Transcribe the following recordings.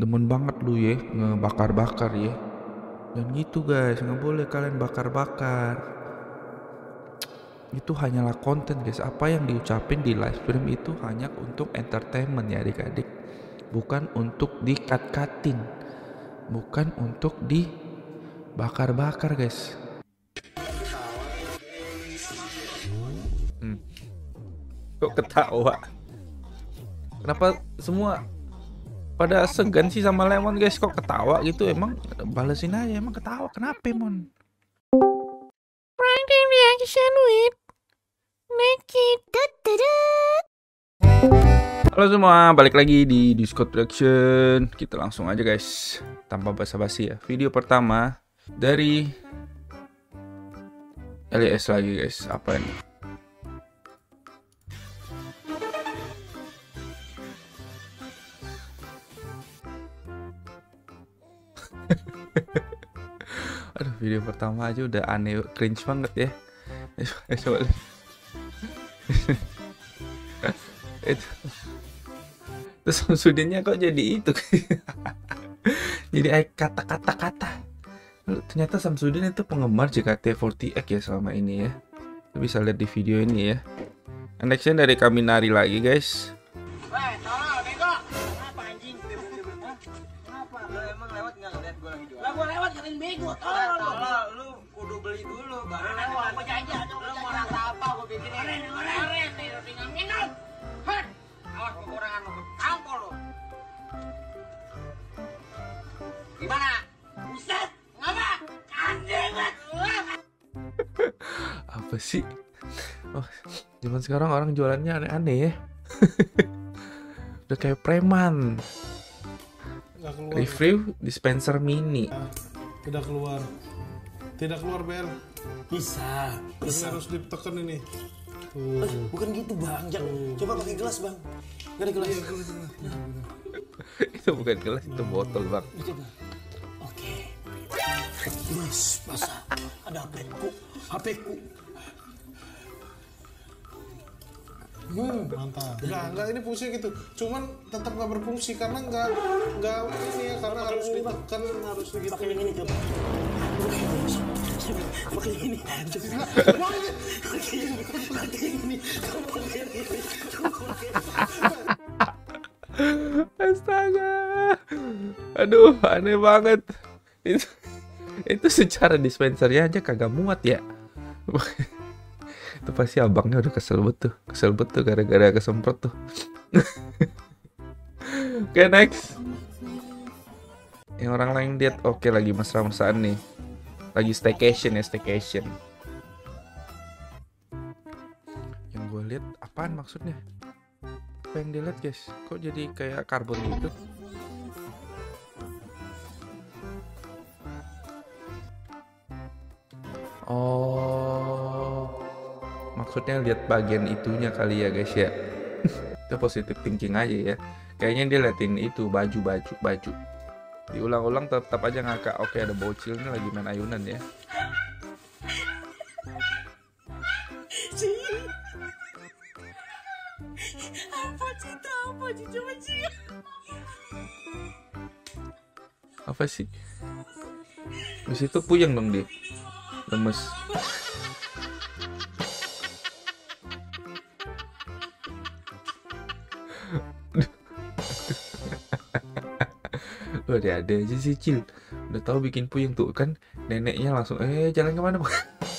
Demen banget lu ya ngebakar-bakar ya. Dan gitu guys, nggak boleh kalian bakar-bakar. Itu hanyalah konten guys. Apa yang diucapin di live stream itu hanya untuk entertainment ya adik-adik. Bukan untuk di-cut-cutin. Bukan untuk dibakar-bakar guys. Kok ketawa? Kenapa semua pada segan sih sama Lemon guys? Kok ketawa gitu? Emang balesin aja, emang ketawa kenapa Mon? Friday reaction with Naked. Halo semua, balik lagi di Discord Reaction. Kita langsung aja guys, tanpa basa-basi ya. Video pertama dari LES lagi guys. Apa ini? Aduh, video pertama aja udah aneh, cringe banget ya. Coba lihat. Itu terus Samsudinnya kok jadi itu. Jadi kata-kata. Ternyata Samsudin itu penggemar JKT48 ya selama ini ya. Lu bisa lihat di video ini ya. Nextnya dari Kaminari lagi guys. Weh, tolol, bego. Kenapa anjing? Kenapa? Lu emang lewat nggak ngeliat gue lagi jualan? Lah gue lewat ngatain bego, tolol. Tolol, lu kudu beli dulu baru lewat. Gue janji, lu mau rasa apa gue bikin ini? Oren, nih, lu tinggal minum. Hah, awas kekurangan lu, tampol lu. Gimana? Buset, ngapa? Anjing banget. Apa sih? Oh, zaman sekarang orang jualannya aneh-aneh ya. Udah kayak preman. Nggak keluar. Review dispenser mini. Tidak keluar. Tidak keluar BL. Bisa. Ini harus ditekan ini. Tuh. Bukan gitu bang, coba pakai gelas bang. Gak ada gelas. Itu bukan gelas, itu botol bang. Coba. Oke. Yes, masa ada HP-ku. Mantap. Enggak ini fungsi gitu. Cuman tetap nggak berfungsi karena nggak ini ya, karena harus ditekan, harus gitu. Pakai yang ini coba. Pakai yang ini. Astaga. Aduh, aneh banget. Itu secara dispensernya aja kagak muat ya. Itu pasti abangnya udah kesel betul gara-gara kesemprot tuh. Oke, next. Yang orang lain lihat oke lagi mesra-mesraan nih. Lagi staycation ya, staycation. Yang gue lihat apaan maksudnya? Apa yang dilihat guys? Kok jadi kayak karbon gitu? Oh, maksudnya lihat bagian itunya kali ya guys ya. Itu positive thinking aja ya. Kayaknya dia liatin itu baju. Diulang-ulang tetap aja ngakak. Oke, ada bocilnya lagi main ayunan ya. Apa sih? Di situ puyeng dong dia. Lemes. Lu ada aja sih Cil. Udah tahu bikin puyeng tuh kan, neneknya langsung jalan kemana bang?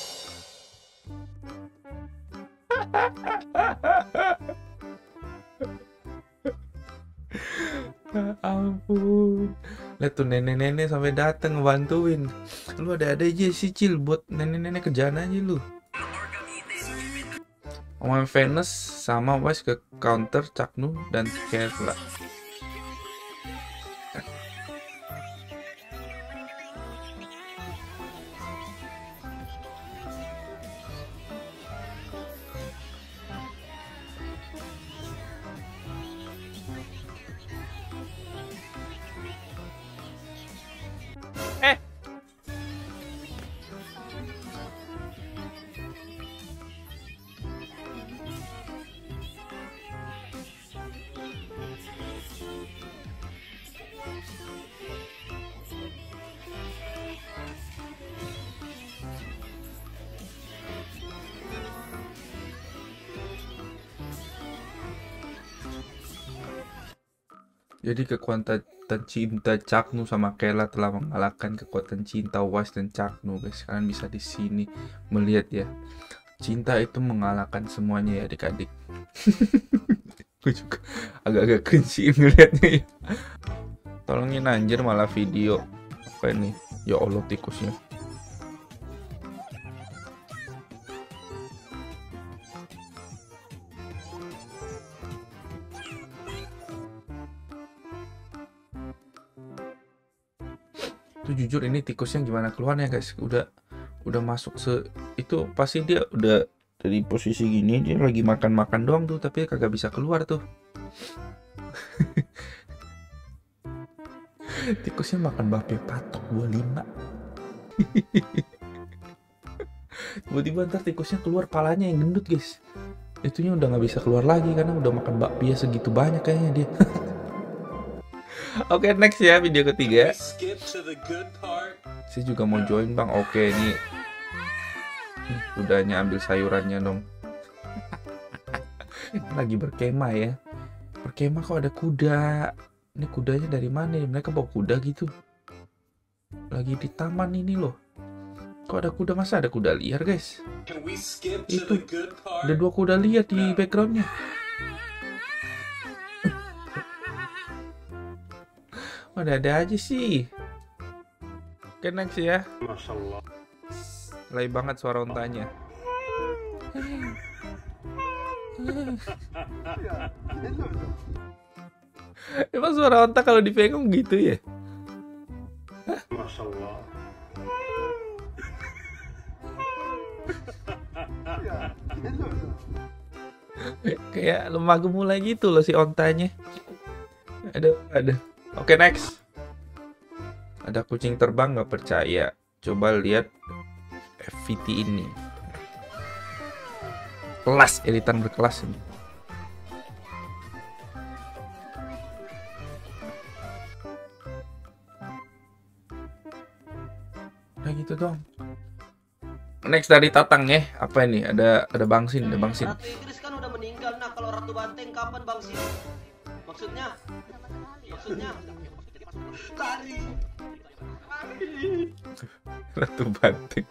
Ampun. Lihat tuh nenek-nenek sampai dateng ngebantuin. Lu ada aja sih Cil, buat nenek-nenek kerjaan aja lu. Omong Venus sama Wise ke counter Caknu dan Kevla. Jadi kekuatan cinta Caknu sama Kela telah mengalahkan kekuatan cinta Wise dan Caknu, guys. Kalian bisa di sini melihat ya. Cinta itu mengalahkan semuanya ya adik-adik. Gue juga agak-agak cringe ngeliatnya ya. Tolongin anjir malah video. Apa ini? Ya Allah tikusnya. Itu jujur ini tikusnya gimana keluarnya guys, udah masuk itu pasti dia udah dari posisi gini, dia lagi makan doang tuh, tapi kagak bisa keluar tuh. Tikusnya makan bape patok 25. Tiba-tiba ntar tikusnya keluar palanya yang gendut guys, itunya udah nggak bisa keluar lagi karena udah makan bakpia segitu banyak kayaknya dia. Oke, next ya, video ketiga. Saya juga mau join bang. Oke, ini kudanya ambil sayurannya dong. Lagi berkemah ya. Berkemah kok ada kuda. Ini kudanya dari mana? Mereka bawa kuda gitu. Lagi di taman ini loh. Kok ada kuda? Masa ada kuda liar guys? Itu ada 2 kuda liar di backgroundnya. Ada aja sih. Oke, next ya. Masya Allah. Lay banget suara ontanya. Emang suara onta kalau dipegang gitu ya? Masya Allah. Kayak lemah gemulai gitu loh si ontanya. Ada. Oke, next. Ada kucing terbang, nggak percaya. Coba lihat FVT ini. Kelas, editan berkelas ini. Nah gitu dong. Next dari Tatang ya. Apa ini? Ada Bangsin, Ratu Inggris kan udah meninggal. Nah, kalau Ratu Banteng kapan Bangsin? Maksudnya tari. Ratu Banteng.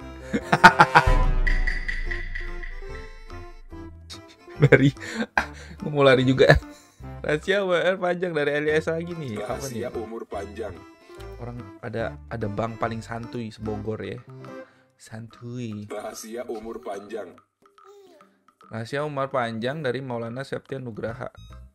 Gue mau lari juga. Rahasia WR panjang dari LS lagi nih. Apa nih? Umur panjang. Orang ada bank paling santuy sebogor ya. Santuy. Rahasia umur panjang. Rahasia umur panjang dari Maulana Septian Nugraha.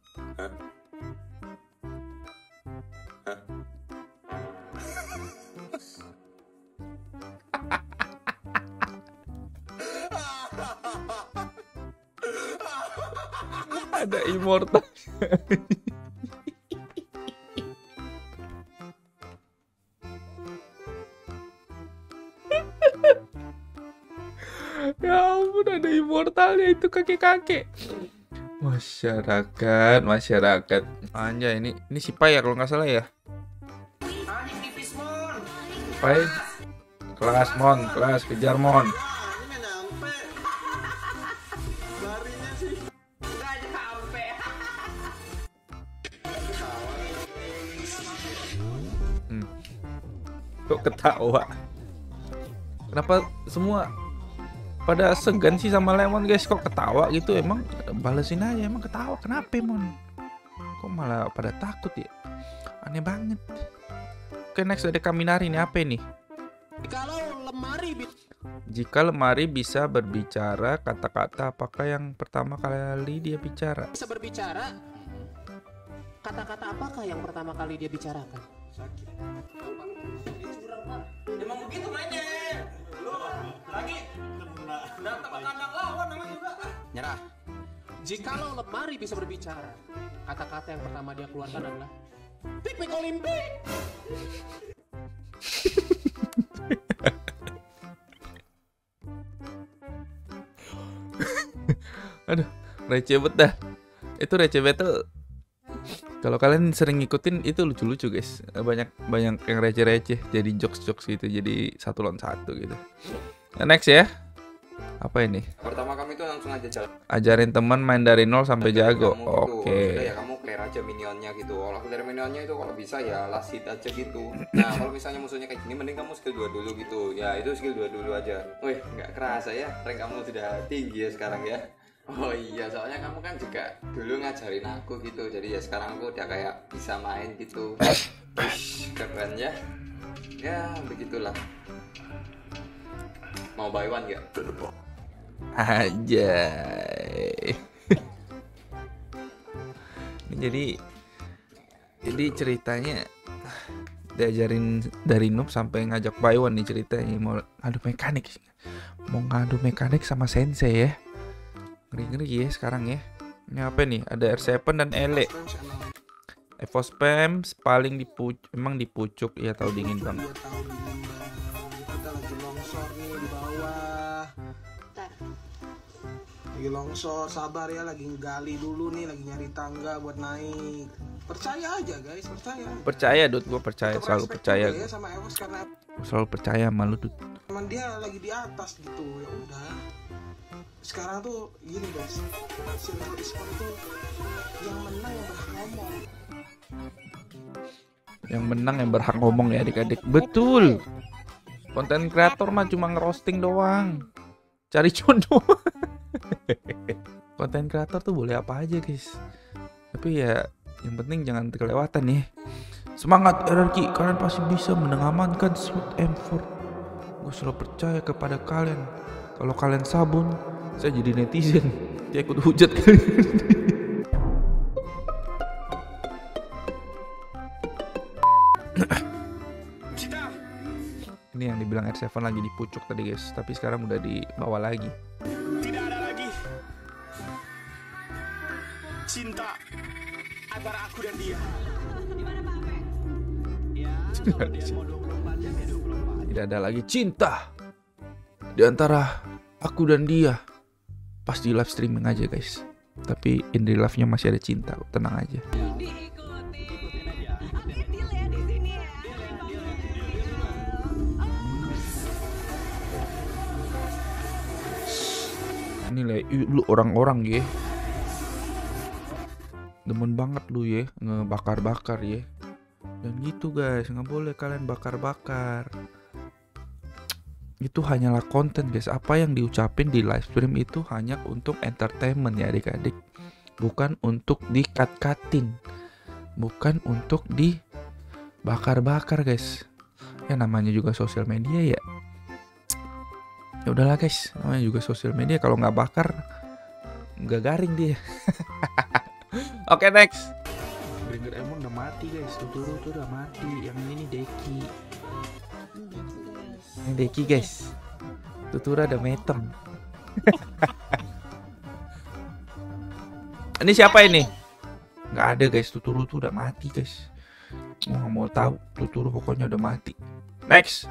Ada immortal. Ya ampun, ada immortalnya itu kakek-kakek. Masyarakat. Anjay, ini si Pai ya kalau nggak salah ya. Anjing tipis mon. Pai. Kelas mon, kelas kejar mon. Ini nyampe. Larinya sih. Enggak nyampe. Kok ketawa? Kenapa semua pada segan sih sama Lemon guys? Kok ketawa gitu? Emang balesin aja, emang ketawa kenapa Mon? Kok malah pada takut ya? Aneh banget. Oke, next ada Kaminari nih, apa ini? Jika lemari bisa berbicara, kata-kata apakah yang pertama kali dia bicara? Bisa berbicara, kata-kata apakah yang pertama kali dia bicarakan? Emang begitu mainnya. Lu lagi datang ke kandang lawan namanya juga. Nyerah. Jikalau lemari bisa berbicara, kata-kata yang pertama dia keluarkan adalah Piknik Olimpik. Aduh, receh banget dah. Itu receh betul. Kalau kalian sering ngikutin itu lucu-lucu guys. Banyak yang receh-receh jadi jokes-jokes gitu, jadi 1 lawan 1 gitu. Nah, next ya. Apa ini? Pertama kami itu langsung aja jalan. Ajarin teman main dari 0 sampai jago. Oke. Ya kamu clear aja minionnya gitu. Kalau clear minionnya itu kalau bisa ya last hit aja gitu. Nah kalau misalnya musuhnya kayak gini mending kamu skill 2 dulu gitu. Ya itu skill 2 dulu aja. Wih nggak kerasa ya rank kamu sudah tinggi ya sekarang ya. Oh iya soalnya kamu kan juga dulu ngajarin aku gitu. Jadi ya sekarang aku udah kayak bisa main gitu. Wih keren ya. Ya begitulah. Mau buy one gak? Anjay. Jadi ceritanya diajarin dari noob sampai ngajak buy one nih ceritanya. Mau ngadu mekanik sama sensei ya. Ngeri ya sekarang ya. Ini apa nih? Ada R7 dan Ele. Evo spam paling emang dipucuk ya, tahu dingin bang. Kita lagi longsor nih di bawah. Lagi longsor, sabar ya, lagi gali dulu nih, lagi nyari tangga buat naik. Percaya aja guys, Percaya Dut, gue percaya, selalu percaya. Ya sama Evos karena selalu percaya sama lu Dut. Emang dia lagi di atas gitu, ya udah. Sekarang tuh gini guys, circle e-sport tuh yang menang yang berhak ngomong. Yang menang yang berhak ngomong ya adik-adik. Betul. Konten kreator mah cuma ngerosting doang. Cari jodoh. Konten kreator tuh boleh apa aja guys. Tapi ya yang penting jangan kelewatan ya. Semangat RRQ, kalian pasti bisa mengamankan Sweet M4. Gue selalu percaya kepada kalian. Kalau kalian sabun, saya jadi netizen. Dia ikut hujat kalian. Ini yang dibilang R7 lagi dipucuk tadi guys, tapi sekarang udah dibawa lagi. Tidak ada lagi cinta antara aku dan dia. Tidak ada lagi cinta di antara aku dan dia. Pas di live streaming aja guys. Tapi in real life-nya masih ada cinta, tenang aja. Ini lah lu orang-orang ya. Demen banget lu ya ngebakar-bakar ya. Dan gitu guys, nggak boleh kalian bakar-bakar. Itu hanyalah konten guys. Apa yang diucapin di live stream itu hanya untuk entertainment ya adik-adik. Bukan untuk di-cut-cutin. Bukan untuk dibakar-bakar guys. Ya namanya juga sosial media ya. Ya udahlah guys, namanya juga sosial media, kalau nggak bakar nggak garing dia. Oke, next. Bringer Emon udah mati guys, Tuturu tuh udah mati. Yang ini Deki. Yang Deki guys. Tuturu ada metem. Ini siapa ini? Nggak ada guys, Tuturu tuh udah mati guys. Nggak mau tahu, Tuturu pokoknya udah mati. Next.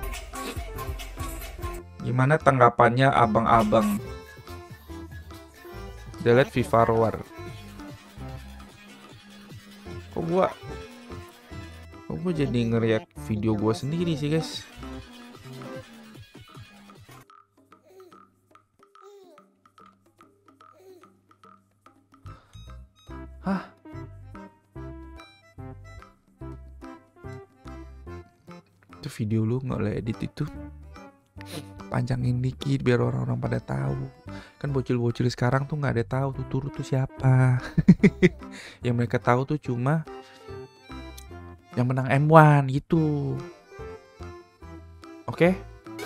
Gimana tanggapannya abang-abang delete FIFA Roar? Kok gua jadi ngeriak video gua sendiri sih guys. Hah? Itu video lu nggak boleh edit itu. Panjangin dikit biar orang-orang pada tahu. Kan bocil-bocil sekarang tuh nggak ada tahu Tuturu tuh siapa. Yang mereka tahu tuh cuma yang menang M1 gitu. Oke?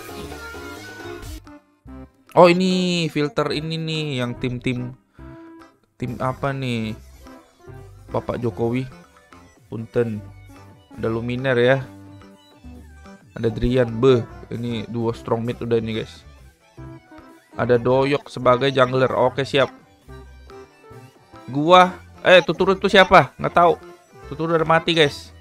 Oh ini filter ini nih yang tim apa nih? Bapak Jokowi. Punten. Ada Luminaire ya. Ada Drian, ini duo strong mid udah ini guys. Ada Doyok sebagai jungler. Oke siap. Gua, Tuturu itu siapa? Nggak tahu. Tuturu udah mati guys.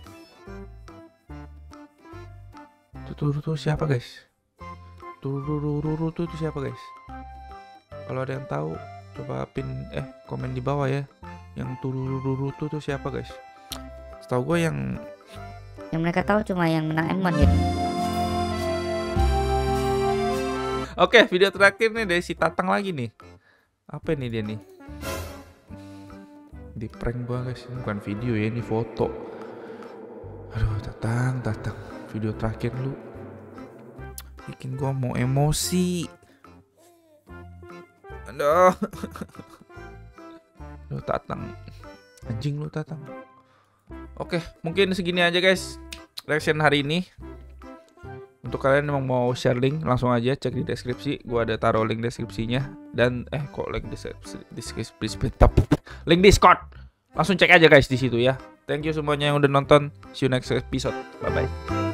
Tuturu itu siapa guys? Tuturu itu siapa guys? Kalau ada yang tahu, coba komen di bawah ya. Yang Tuturu itu siapa guys? Setahu gue yang mereka tahu cuma yang menang M1 gitu. Oke, video terakhir nih dari si Tatang lagi nih. Apa nih dia nih? Di prank gua guys, ini bukan video ya, ini foto. Aduh, Tatang, video terakhir lu bikin gua mau emosi. Aduh. Lu Tatang, anjing lu Tatang. Oke, mungkin segini aja guys reaction hari ini. Untuk kalian yang mau share link, langsung aja cek di deskripsi. Gua ada taruh link deskripsinya. Dan kok link deskripsi, link Discord. Langsung cek aja guys di situ ya. Thank you semuanya yang udah nonton. See you next episode. Bye bye.